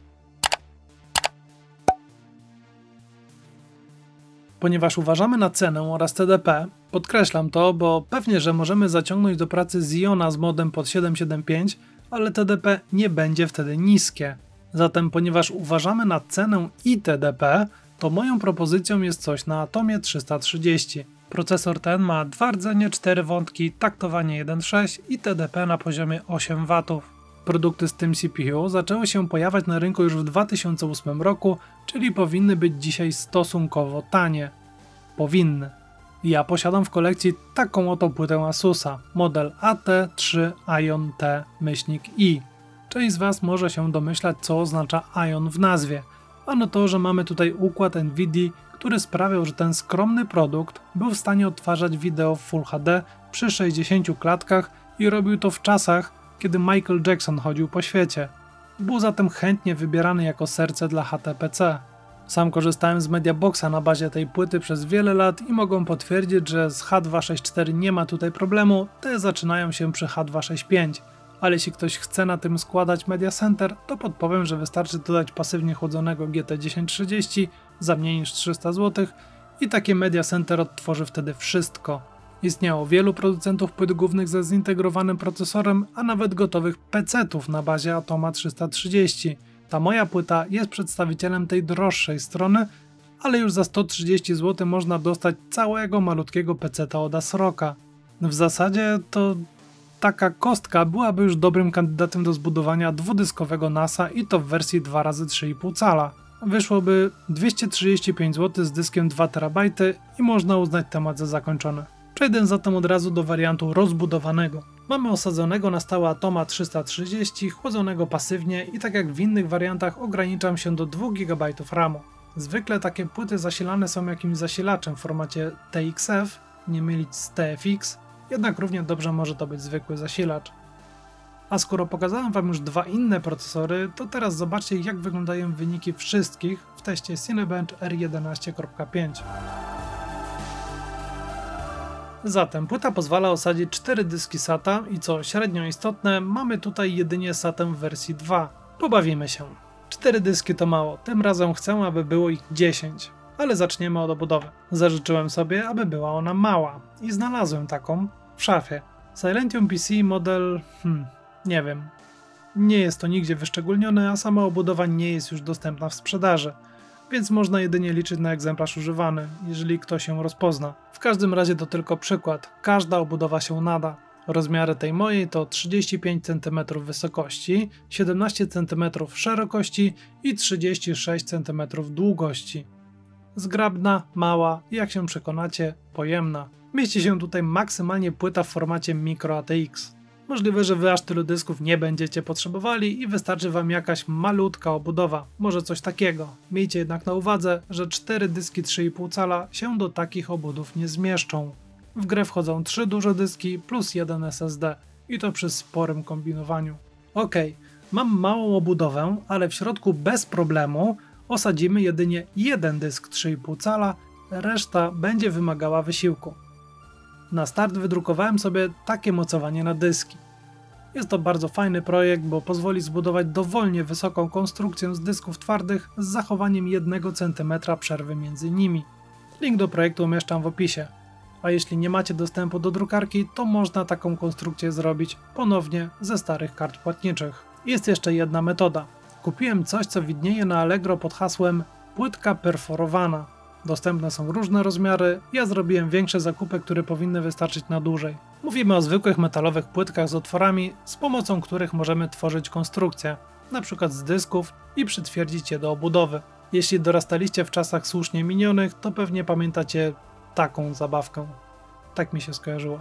A: Ponieważ uważamy na cenę oraz T D P, podkreślam to, bo pewnie, że możemy zaciągnąć do pracy Xeona z modem pod siedem siedem pięć, ale T D P nie będzie wtedy niskie. Zatem ponieważ uważamy na cenę i T D P, to moją propozycją jest coś na Atomie trzysta trzydzieści. Procesor ten ma dwa rdzenie, cztery wątki, taktowanie jeden przecinek sześć i T D P na poziomie osiem watów. Produkty z tym C P U zaczęły się pojawiać na rynku już w dwa tysiące ósmym roku, czyli powinny być dzisiaj stosunkowo tanie. Powinny. Ja posiadam w kolekcji taką oto płytę Asusa, model A T trzy Ion T-I. Część z Was może się domyślać, co oznacza Ion w nazwie. Ano to, że mamy tutaj układ Nvidia, który sprawiał, że ten skromny produkt był w stanie odtwarzać wideo w Full H D przy sześćdziesięciu klatkach i robił to w czasach, kiedy Michael Jackson chodził po świecie. Był zatem chętnie wybierany jako serce dla H T P C. Sam korzystałem z Mediaboxa na bazie tej płyty przez wiele lat i mogę potwierdzić, że z H dwieście sześćdziesiąt cztery nie ma tutaj problemu, te zaczynają się przy H dwieście sześćdziesiąt pięć. Ale jeśli ktoś chce na tym składać Media Center, to podpowiem, że wystarczy dodać pasywnie chłodzonego G T tysiąc trzydzieści za mniej niż trzysta złotych i takie Media Center odtworzy wtedy wszystko. Istniało wielu producentów płyt głównych ze zintegrowanym procesorem, a nawet gotowych pecetów na bazie Atoma trzysta trzydzieści. Ta moja płyta jest przedstawicielem tej droższej strony, ale już za sto trzydzieści złotych można dostać całego malutkiego peceta od ASRoCa. W zasadzie to taka kostka byłaby już dobrym kandydatem do zbudowania dwudyskowego nasa i to w wersji dwa razy trzy i pół cala. Wyszłoby dwieście trzydzieści pięć złotych z dyskiem dwa terabajty i można uznać temat za zakończony. Przejdę zatem od razu do wariantu rozbudowanego. Mamy osadzonego na stałe Atoma trzysta trzydzieści, chłodzonego pasywnie i tak jak w innych wariantach ograniczam się do dwóch gigabajtów ramu. Zwykle takie płyty zasilane są jakimś zasilaczem w formacie T X F, nie mylić z T F X, jednak równie dobrze może to być zwykły zasilacz. A skoro pokazałem wam już dwa inne procesory, to teraz zobaczcie jak wyglądają wyniki wszystkich w teście Cinebench R jedenaście kropka pięć. Zatem płyta pozwala osadzić cztery dyski SATA i co średnio istotne, mamy tutaj jedynie SATę w wersji dwa. Pobawimy się. cztery dyski to mało, tym razem chcę, aby było ich dziesięć. Ale zaczniemy od obudowy. Zażyczyłem sobie, aby była ona mała i znalazłem taką w szafie. Silentium P C model... hmm, nie wiem. Nie jest to nigdzie wyszczególnione, a sama obudowa nie jest już dostępna w sprzedaży, więc można jedynie liczyć na egzemplarz używany, jeżeli ktoś ją rozpozna. W każdym razie to tylko przykład, każda obudowa się nada. Rozmiary tej mojej to trzydzieści pięć centymetrów wysokości, siedemnaście centymetrów szerokości i trzydzieści sześć centymetrów długości. Zgrabna, mała i jak się przekonacie, pojemna. Mieści się tutaj maksymalnie płyta w formacie micro A T X. Możliwe, że wy aż tylu dysków nie będziecie potrzebowali i wystarczy wam jakaś malutka obudowa, może coś takiego. Miejcie jednak na uwadze, że cztery dyski trzy i pół cala się do takich obudów nie zmieszczą. W grę wchodzą trzy duże dyski plus jeden S S D i to przy sporym kombinowaniu. Ok, mam małą obudowę, ale w środku bez problemu osadzimy jedynie jeden dysk trzy i pół cala, reszta będzie wymagała wysiłku. Na start wydrukowałem sobie takie mocowanie na dyski. Jest to bardzo fajny projekt, bo pozwoli zbudować dowolnie wysoką konstrukcję z dysków twardych z zachowaniem jednego centymetra przerwy między nimi. Link do projektu umieszczam w opisie. A jeśli nie macie dostępu do drukarki, to można taką konstrukcję zrobić ponownie ze starych kart płatniczych. Jest jeszcze jedna metoda. Kupiłem coś, co widnieje na Allegro pod hasłem płytka perforowana. Dostępne są różne rozmiary, ja zrobiłem większe zakupy, które powinny wystarczyć na dłużej. Mówimy o zwykłych metalowych płytkach z otworami, z pomocą których możemy tworzyć konstrukcje, np. z dysków i przytwierdzić je do obudowy. Jeśli dorastaliście w czasach słusznie minionych, to pewnie pamiętacie taką zabawkę. Tak mi się skojarzyło.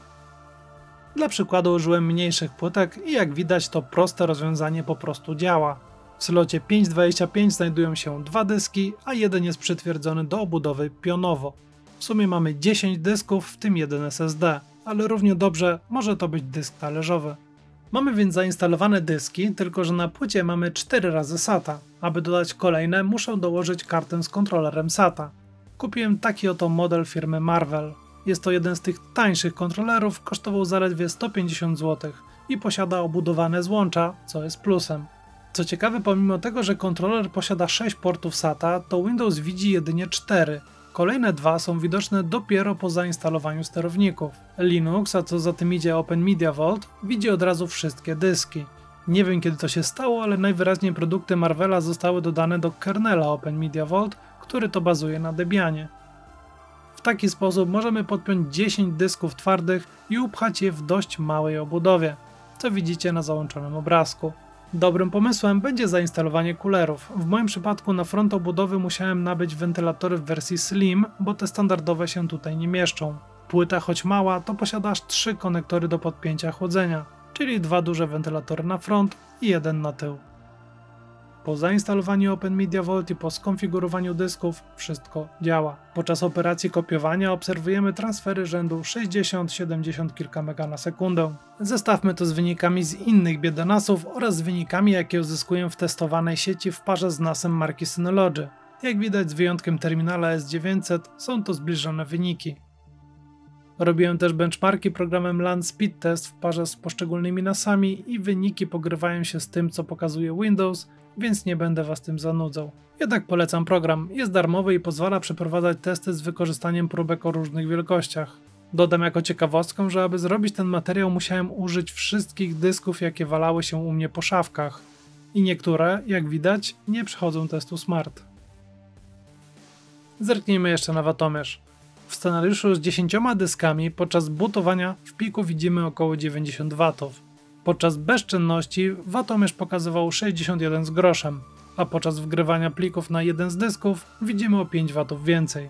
A: Dla przykładu użyłem mniejszych płytek i jak widać to proste rozwiązanie po prostu działa. W slocie pięć dwadzieścia pięć znajdują się dwa dyski, a jeden jest przytwierdzony do obudowy pionowo. W sumie mamy dziesięć dysków, w tym jeden S S D, ale równie dobrze może to być dysk talerzowy. Mamy więc zainstalowane dyski, tylko że na płycie mamy cztery razy SATA. Aby dodać kolejne, muszę dołożyć kartę z kontrolerem SATA. Kupiłem taki oto model firmy Marvell. Jest to jeden z tych tańszych kontrolerów, kosztował zaledwie sto pięćdziesiąt złotych i posiada obudowane złącza, co jest plusem. Co ciekawe, pomimo tego, że kontroler posiada sześć portów SATA, to Windows widzi jedynie cztery. Kolejne dwa są widoczne dopiero po zainstalowaniu sterowników. Linux, a co za tym idzie Open Media Vault, widzi od razu wszystkie dyski. Nie wiem kiedy to się stało, ale najwyraźniej produkty Marvela zostały dodane do kernela Open Media Vault, który to bazuje na Debianie. W taki sposób możemy podpiąć dziesięć dysków twardych i upchać je w dość małej obudowie, co widzicie na załączonym obrazku. Dobrym pomysłem będzie zainstalowanie coolerów. W moim przypadku na front obudowy musiałem nabyć wentylatory w wersji Slim, bo te standardowe się tutaj nie mieszczą. Płyta choć mała, to posiada aż trzy konektory do podpięcia chłodzenia, czyli dwa duże wentylatory na front i jeden na tył. Po zainstalowaniu Open Media Vault i po skonfigurowaniu dysków wszystko działa. Podczas operacji kopiowania obserwujemy transfery rzędu sześćdziesiąt siedemdziesiąt kilka mega na sekundę. Zestawmy to z wynikami z innych biedanasów oraz z wynikami, jakie uzyskuję w testowanej sieci w parze z nasem marki Synology. Jak widać, z wyjątkiem terminala S dziewięćset są to zbliżone wyniki. Robiłem też benchmarki programem LAN Speed Test w parze z poszczególnymi nasami i wyniki pogrywają się z tym, co pokazuje Windows, więc nie będę was tym zanudzał. Jednak polecam program, jest darmowy i pozwala przeprowadzać testy z wykorzystaniem próbek o różnych wielkościach. Dodam jako ciekawostkę, że aby zrobić ten materiał musiałem użyć wszystkich dysków, jakie walały się u mnie po szafkach. I niektóre, jak widać, nie przechodzą testu SMART. Zerknijmy jeszcze na watomierz. W scenariuszu z dziesięcioma dyskami podczas bootowania w piku widzimy około dziewięćdziesiąt watów. Podczas bezczynności watomierz pokazywał sześćdziesiąt jeden z groszem, a podczas wgrywania plików na jeden z dysków widzimy o pięć watów więcej.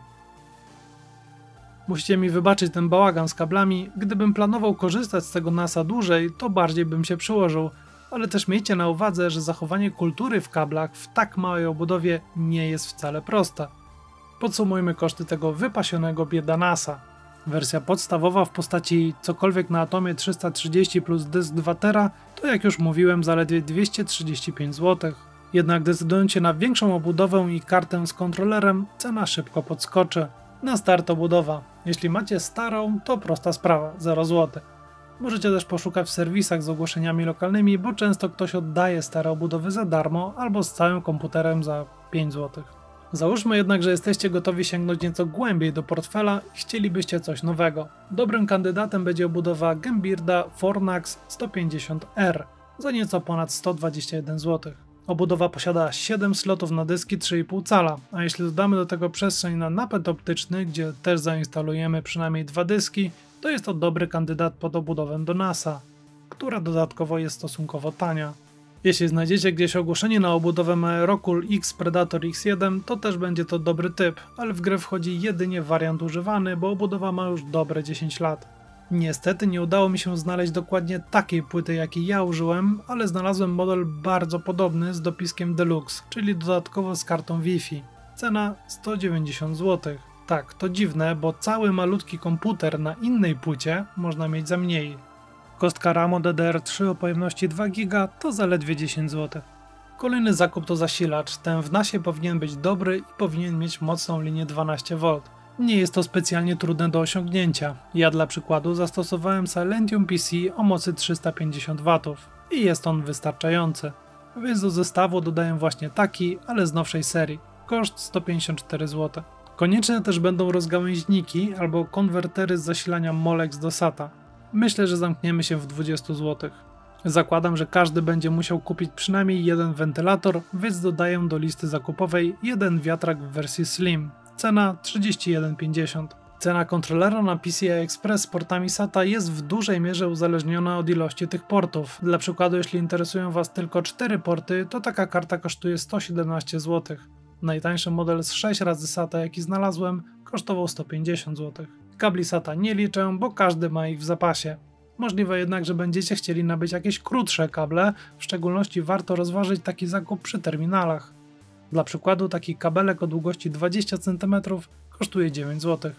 A: Musicie mi wybaczyć ten bałagan z kablami, gdybym planował korzystać z tego nasa dłużej, to bardziej bym się przyłożył, ale też miejcie na uwadze, że zachowanie kultury w kablach w tak małej obudowie nie jest wcale proste. Podsumujmy koszty tego wypasionego bieda nasa. Wersja podstawowa w postaci cokolwiek na Atomie trzysta trzydzieści plus dysk dwa tera to, jak już mówiłem, zaledwie dwieście trzydzieści pięć złotych. Jednak decydując się na większą obudowę i kartę z kontrolerem, cena szybko podskoczy. Na start obudowa. Jeśli macie starą, to prosta sprawa, zero złotych. Możecie też poszukać w serwisach z ogłoszeniami lokalnymi, bo często ktoś oddaje stare obudowy za darmo albo z całym komputerem za pięć złotych. Załóżmy jednak, że jesteście gotowi sięgnąć nieco głębiej do portfela i chcielibyście coś nowego. Dobrym kandydatem będzie obudowa Gembirda Fornax sto pięćdziesiąt R za nieco ponad sto dwadzieścia jeden złotych. Obudowa posiada siedem slotów na dyski trzy i pół cala, a jeśli dodamy do tego przestrzeń na napęd optyczny, gdzie też zainstalujemy przynajmniej dwa dyski, to jest to dobry kandydat pod obudowę do nasa, która dodatkowo jest stosunkowo tania. Jeśli znajdziecie gdzieś ogłoszenie na obudowę Rockwool X Predator X jeden, to też będzie to dobry typ, ale w grę wchodzi jedynie wariant używany, bo obudowa ma już dobre dziesięć lat. Niestety nie udało mi się znaleźć dokładnie takiej płyty, jakiej ja użyłem, ale znalazłem model bardzo podobny z dopiskiem Deluxe, czyli dodatkowo z kartą Wi-Fi. Cena sto dziewięćdziesiąt złotych. Tak, to dziwne, bo cały malutki komputer na innej płycie można mieć za mniej. Kostka ramu D D R trzy o pojemności dwa giga to zaledwie dziesięć złotych. Kolejny zakup to zasilacz. Ten w nasie powinien być dobry i powinien mieć mocną linię dwanaście wolt. Nie jest to specjalnie trudne do osiągnięcia. Ja dla przykładu zastosowałem Silentium P C o mocy trzysta pięćdziesiąt watów i jest on wystarczający. Więc do zestawu dodaję właśnie taki, ale z nowszej serii. Koszt sto pięćdziesiąt cztery złote. Konieczne też będą rozgałęźniki albo konwertery z zasilania Molex do SATA. Myślę, że zamkniemy się w dwudziestu złotych. Zakładam, że każdy będzie musiał kupić przynajmniej jeden wentylator, więc dodaję do listy zakupowej jeden wiatrak w wersji Slim. Cena trzydzieści jeden pięćdziesiąt. Cena kontrolera na P C I Express z portami SATA jest w dużej mierze uzależniona od ilości tych portów. Dla przykładu, jeśli interesują Was tylko cztery porty, to taka karta kosztuje sto siedemnaście złotych. Najtańszy model z sześć razy SATA, jaki znalazłem, kosztował sto pięćdziesiąt złotych. Kabli SATA nie liczę, bo każdy ma ich w zapasie. Możliwe jednak, że będziecie chcieli nabyć jakieś krótsze kable, w szczególności warto rozważyć taki zakup przy terminalach. Dla przykładu taki kabelek o długości dwadzieścia centymetrów kosztuje dziewięć złotych.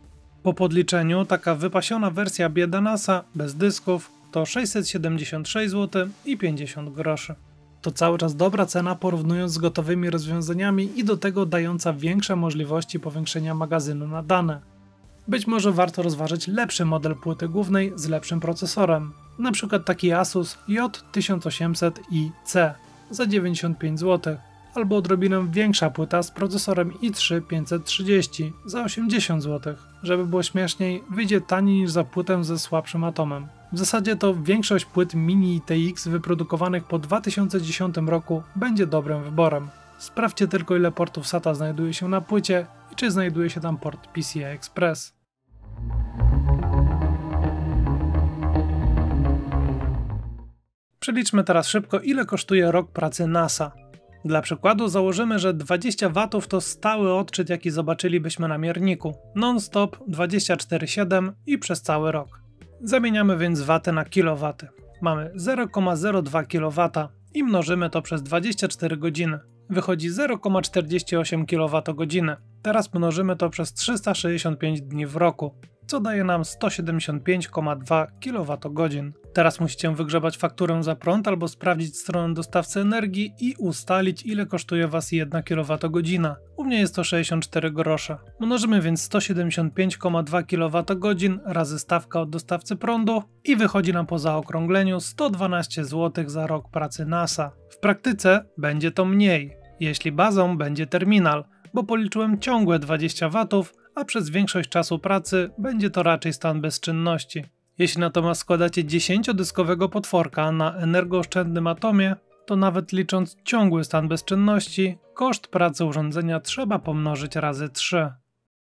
A: Po podliczeniu taka wypasiona wersja bieda nasa bez dysków to sześćset siedemdziesiąt sześć złotych i pięćdziesiąt groszy. To cały czas dobra cena porównując z gotowymi rozwiązaniami i do tego dająca większe możliwości powiększenia magazynu na dane. Być może warto rozważyć lepszy model płyty głównej z lepszym procesorem, np. taki Asus J tysiąc osiemset i C za dziewięćdziesiąt pięć złotych, albo odrobinę większa płyta z procesorem i trzy pięćset trzydzieści za osiemdziesiąt złotych. Żeby było śmieszniej, wyjdzie taniej niż za płytę ze słabszym atomem. W zasadzie to większość płyt Mini i T X wyprodukowanych po dwa tysiące dziesiątym roku będzie dobrym wyborem. Sprawdźcie tylko, ile portów SATA znajduje się na płycie i czy znajduje się tam port P C I Express. Przeliczmy teraz szybko, ile kosztuje rok pracy nasa. Dla przykładu założymy, że dwadzieścia watów to stały odczyt, jaki zobaczylibyśmy na mierniku. Non-stop dwadzieścia cztery siedem i przez cały rok. Zamieniamy więc waty na kilowaty. Mamy zero przecinek zero dwa kilowata i mnożymy to przez dwadzieścia cztery godziny. Wychodzi zero przecinek czterdzieści osiem kilowatogodziny. Teraz mnożymy to przez trzysta sześćdziesiąt pięć dni w roku, co daje nam sto siedemdziesiąt pięć przecinek dwa kilowatogodzin. Teraz musicie wygrzebać fakturę za prąd albo sprawdzić stronę dostawcy energii i ustalić, ile kosztuje Was jedna kilowatogodzina. U mnie jest to sześćdziesiąt cztery grosze. Mnożymy więc sto siedemdziesiąt pięć przecinek dwa kilowatogodzin razy stawka od dostawcy prądu i wychodzi nam po zaokrągleniu sto dwanaście złotych za rok pracy nasa. W praktyce będzie to mniej, jeśli bazą będzie terminal, bo policzyłem ciągłe dwadzieścia watów, a przez większość czasu pracy będzie to raczej stan bezczynności. Jeśli natomiast składacie dziesięciodyskowego potworka na energooszczędnym atomie, to nawet licząc ciągły stan bezczynności, koszt pracy urządzenia trzeba pomnożyć razy trzy.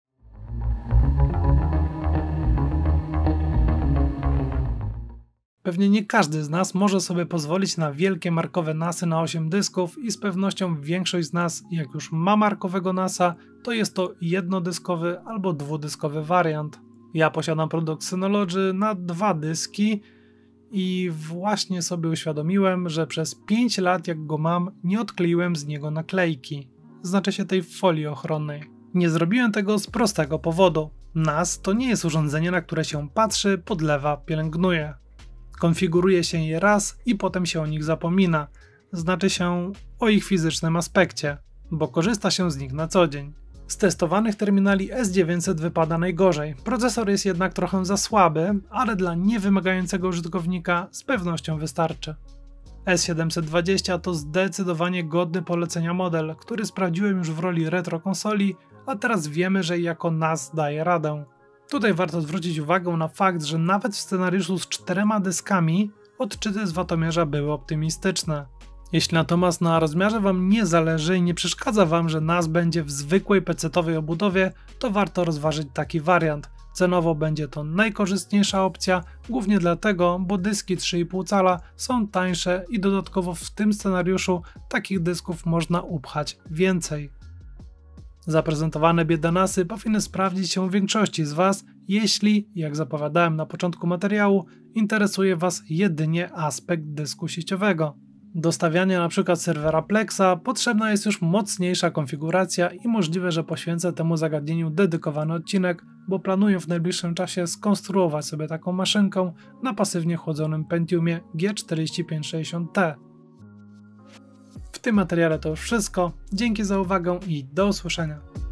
A: Pewnie nie każdy z nas może sobie pozwolić na wielkie markowe nasy na osiem dysków i z pewnością większość z nas, jak już ma markowego nasa, to jest to jednodyskowy albo dwudyskowy wariant. Ja posiadam produkt Synology na dwa dyski i właśnie sobie uświadomiłem, że przez pięć lat jak go mam, nie odkleiłem z niego naklejki, znaczy się tej folii ochronnej. Nie zrobiłem tego z prostego powodu. nas to nie jest urządzenie, na które się patrzy, podlewa, pielęgnuje. Konfiguruje się je raz i potem się o nich zapomina, znaczy się o ich fizycznym aspekcie, bo korzysta się z nich na co dzień. Z testowanych terminali S dziewięćset wypada najgorzej, procesor jest jednak trochę za słaby, ale dla niewymagającego użytkownika z pewnością wystarczy. S siedemset dwadzieścia to zdecydowanie godny polecenia model, który sprawdziłem już w roli retro konsoli, a teraz wiemy, że jako N A S daje radę. Tutaj warto zwrócić uwagę na fakt, że nawet w scenariuszu z czterema dyskami odczyty z watomierza były optymistyczne. Jeśli natomiast na rozmiarze Wam nie zależy i nie przeszkadza Wam, że N A S będzie w zwykłej pecetowej obudowie, to warto rozważyć taki wariant. Cenowo będzie to najkorzystniejsza opcja, głównie dlatego, bo dyski trzy i pół cala są tańsze i dodatkowo w tym scenariuszu takich dysków można upchać więcej. Zaprezentowane biedanasy powinny sprawdzić się większości z Was, jeśli, jak zapowiadałem na początku materiału, interesuje Was jedynie aspekt dysku sieciowego. Do stawiania np. serwera Plexa potrzebna jest już mocniejsza konfiguracja i możliwe, że poświęcę temu zagadnieniu dedykowany odcinek, bo planuję w najbliższym czasie skonstruować sobie taką maszynkę na pasywnie chłodzonym Pentiumie G czterdzieści pięć sześćdziesiąt T. W tym materiale to już wszystko, dzięki za uwagę i do usłyszenia.